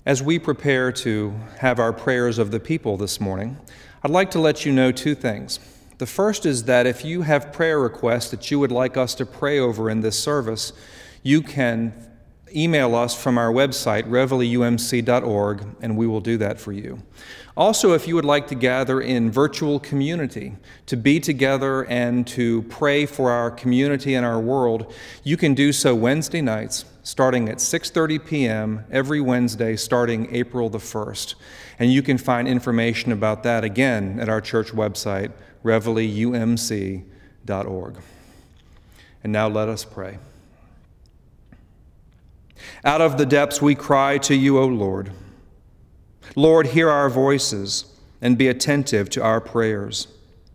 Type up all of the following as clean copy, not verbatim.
As we prepare to have our prayers of the people this morning, I'd like to let you know two things. The first is that if you have prayer requests that you would like us to pray over in this service, you can email us from our website, reveilleumc.org, and we will do that for you. Also, if you would like to gather in virtual community, to be together and to pray for our community and our world, you can do so Wednesday nights, starting at 6:30 p.m. every Wednesday, starting April the 1st. And you can find information about that again at our church website, reveilleumc.org. And now let us pray. Out of the depths we cry to you, O Lord. Lord, hear our voices and be attentive to our prayers.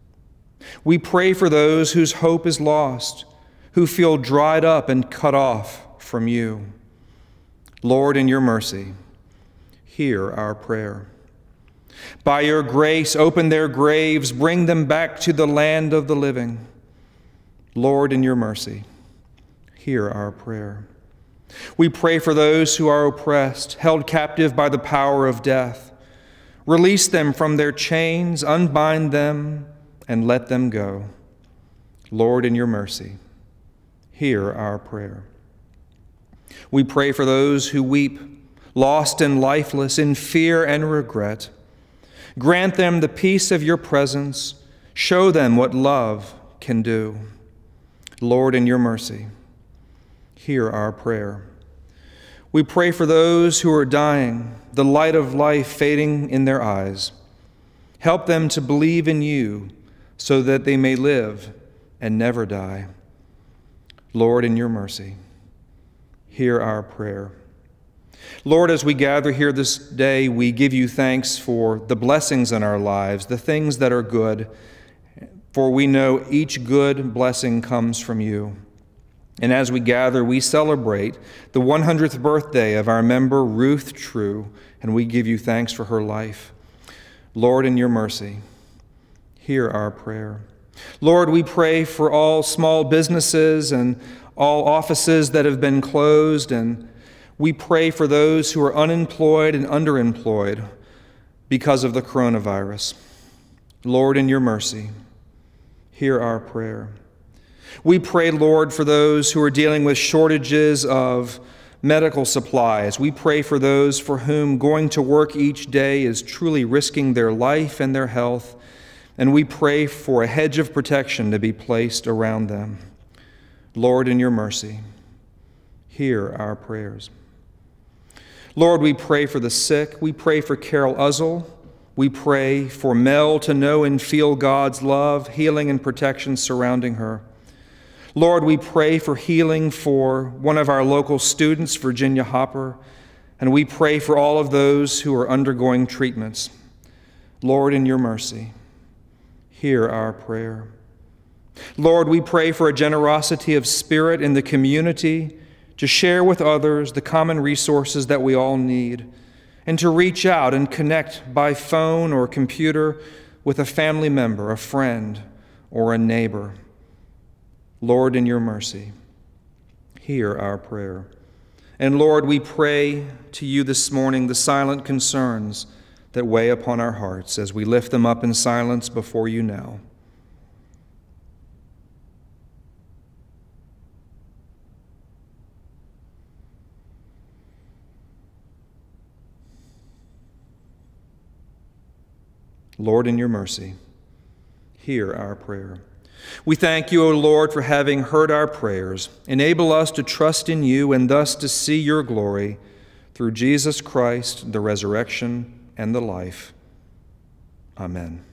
We pray for those whose hope is lost, who feel dried up and cut off from you. Lord, in your mercy, hear our prayer. By your grace, open their graves, bring them back to the land of the living. Lord, in your mercy, hear our prayer. We pray for those who are oppressed, held captive by the power of death. Release them from their chains, unbind them, and let them go. Lord, in your mercy, hear our prayer. We pray for those who weep, lost and lifeless, in fear and regret. Grant them the peace of your presence. Show them what love can do. Lord, in your mercy, hear our prayer. We pray for those who are dying, the light of life fading in their eyes. Help them to believe in you so that they may live and never die. Lord, in your mercy, hear our prayer. Lord, as we gather here this day, we give you thanks for the blessings in our lives, the things that are good, for we know each good blessing comes from you. And as we gather, we celebrate the 100th birthday of our member, Ruth True, and we give you thanks for her life. Lord, in your mercy, hear our prayer. Lord, we pray for all small businesses and all offices that have been closed, and we pray for those who are unemployed and underemployed because of the coronavirus. Lord, in your mercy, hear our prayer. We pray, Lord, for those who are dealing with shortages of medical supplies. We pray for those for whom going to work each day is truly risking their life and their health, and we pray for a hedge of protection to be placed around them. Lord, in your mercy, hear our prayers. Lord, we pray for the sick. We pray for Carol Uzzle. We pray for Mel to know and feel God's love, healing, and protection surrounding her. Lord, we pray for healing for one of our local students, Virginia Hopper, and we pray for all of those who are undergoing treatments. Lord, in your mercy, hear our prayer. Lord, we pray for a generosity of spirit in the community to share with others the common resources that we all need, and to reach out and connect by phone or computer with a family member, a friend, or a neighbor. Lord, in your mercy, hear our prayer. And Lord, we pray to you this morning the silent concerns that weigh upon our hearts as we lift them up in silence before you now. Lord, in your mercy, hear our prayer. We thank you, O Lord, for having heard our prayers. Enable us to trust in you and thus to see your glory through Jesus Christ, the resurrection and the life. Amen.